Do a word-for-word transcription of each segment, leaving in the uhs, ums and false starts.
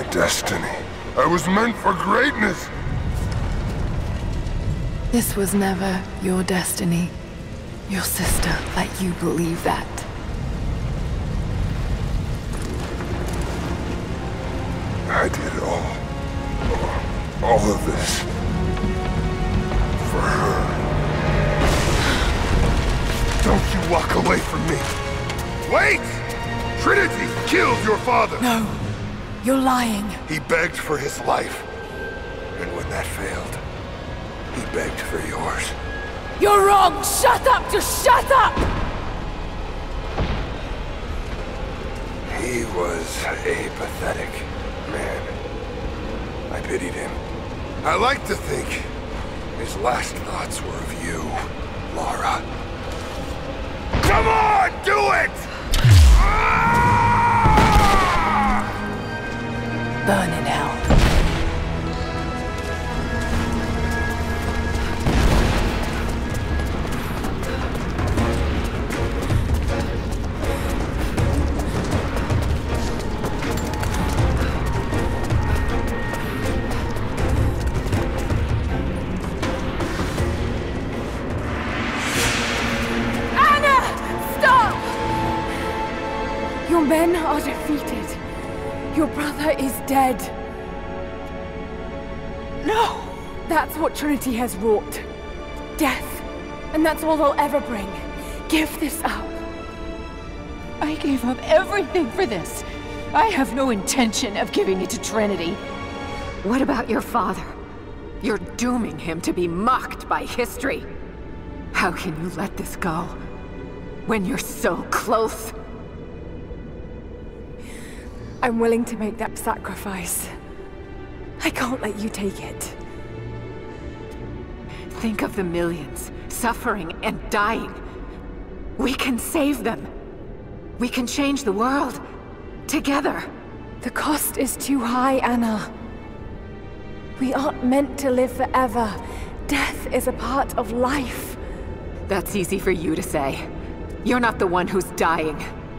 destiny. I was meant for greatness. This was never your destiny. Your sister let you believe that. I did all... all of this... for her. Don't you walk away from me! Wait! Trinity killed your father! No, you're lying. He begged for his life. And when that failed, he begged for yours. You're wrong! Shut up! Just shut up! He was a pathetic man. I pitied him. I like to think his last thoughts were of you, Lara. Come on, do it! Burn in hell. Your men are defeated. Your brother is dead. No! That's what Trinity has wrought. Death. And that's all they'll ever bring. Give this up. I gave up everything for this. I have no intention of giving it to Trinity. What about your father? You're dooming him to be mocked by history. How can you let this go? When you're so close? I'm willing to make that sacrifice. I can't let you take it. Think of the millions, suffering and dying. We can save them. We can change the world. Together. The cost is too high, Anna. We aren't meant to live forever. Death is a part of life. That's easy for you to say. You're not the one who's dying.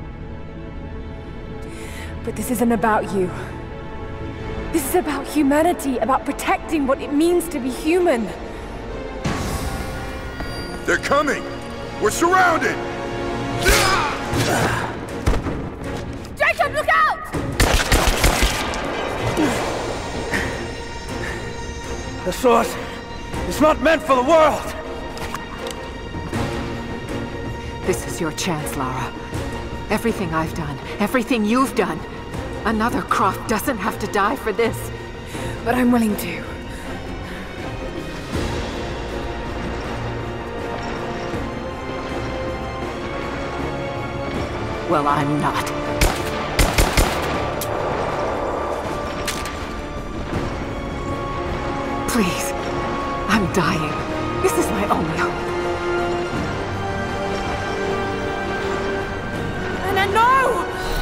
But this isn't about you. This is about humanity, about protecting what it means to be human. They're coming! We're surrounded! Jacob, look out! The sword is not meant for the world! This is your chance, Lara. Everything I've done, everything you've done. Another Croft doesn't have to die for this. But I'm willing to. Well, I'm not. Please. I'm dying. This is my only hope. Anna, no!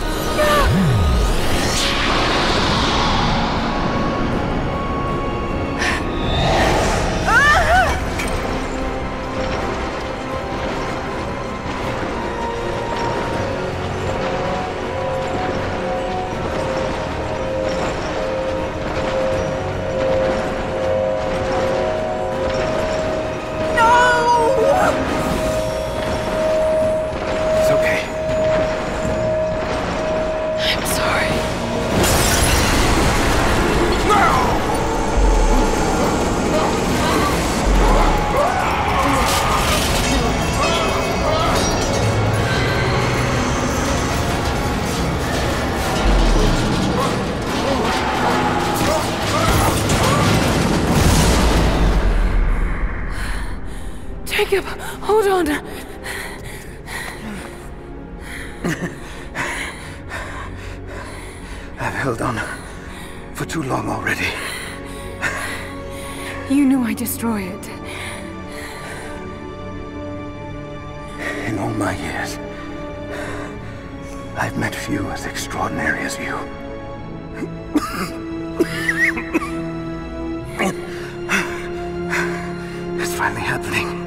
Jacob, hold on. I've held on for too long already. You knew I'd destroy it. In all my years, I've met few as extraordinary as you. It's finally happening.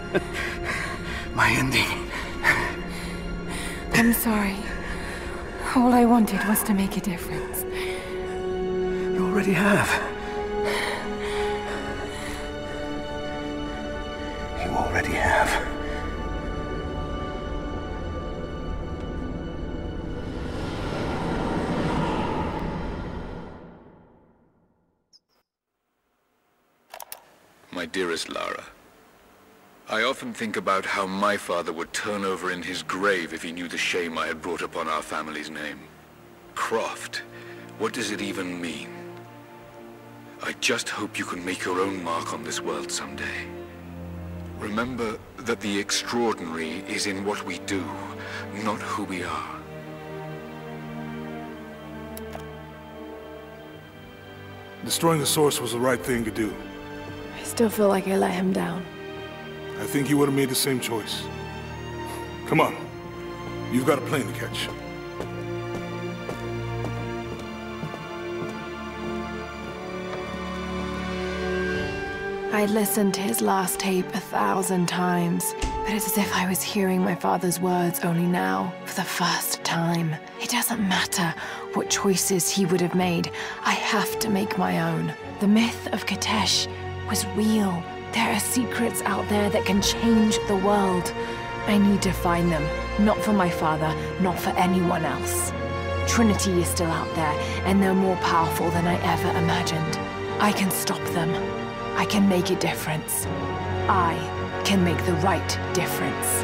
My ending. I'm sorry. All I wanted was to make a difference. You already have. You already have. My dearest Lara, I often think about how my father would turn over in his grave if he knew the shame I had brought upon our family's name. Croft, what does it even mean? I just hope you can make your own mark on this world someday. Remember that the extraordinary is in what we do, not who we are. Destroying the source was the right thing to do. I still feel like I let him down. I think you would have made the same choice. Come on. You've got a plane to catch. I'd listened to his last tape a thousand times, but it's as if I was hearing my father's words only now, for the first time. It doesn't matter what choices he would have made. I have to make my own. The myth of Katesh was real. There are secrets out there that can change the world. I need to find them, not for my father, not for anyone else. Trinity is still out there, and they're more powerful than I ever imagined. I can stop them. I can make a difference. I can make the right difference.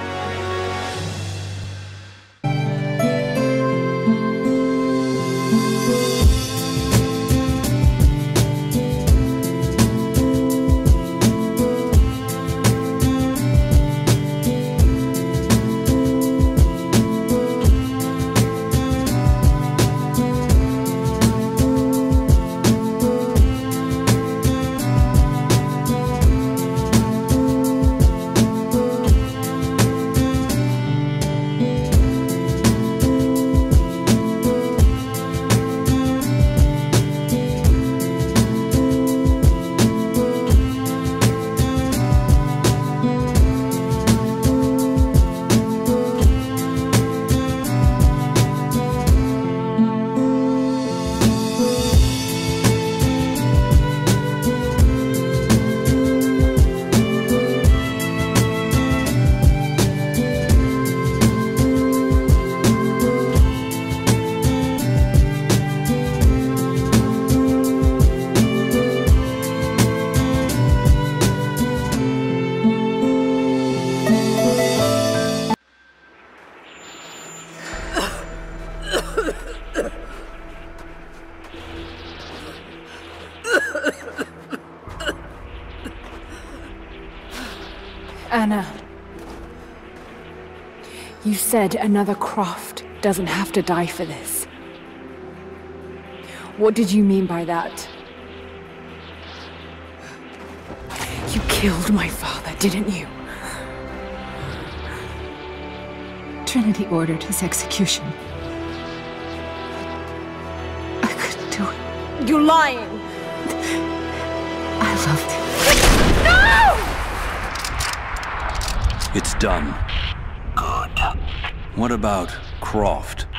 Anna, you said another Croft doesn't have to die for this. What did you mean by that? You killed my father, didn't you? Trinity ordered his execution. I couldn't do it. You're lying! I loved him. It's done. God. What about Croft?